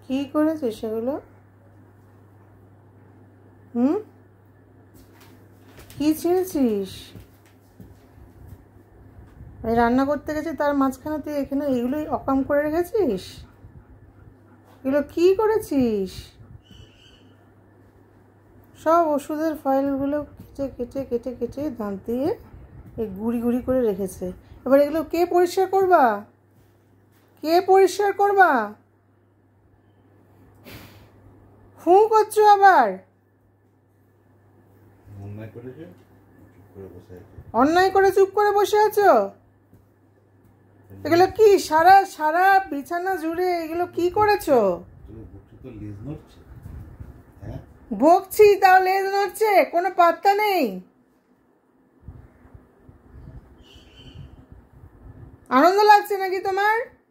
কি করেছিস সেগুলো? কি ছিঁড়েছিস? আমি রান্না করতে গেছি, তার মাঝখানে তুই এখানে এইগুলোই অকাম করে রেখেছিস? এগুলো কি করেছিস? সব ওষুধের ফাইলগুলো কেটে কেটে কেটে কেটে দাঁত দিয়ে এই গুড়ি গুড়ি করে রেখেছে। এবার এগুলো কে পরিষ্কার করবা? কে পরিষ্কার করবা? ফু করছো আবার? অন্যায় করে চুপ করে বসে আছো? এগুলো কি? সারা সারা বিছানা জুড়ে এগুলো কি করেছো? বকছি তাও লেজ নড়ছে, কোনো পাত্তা নেই। আনন্দ লাগছে নাকি তোমার?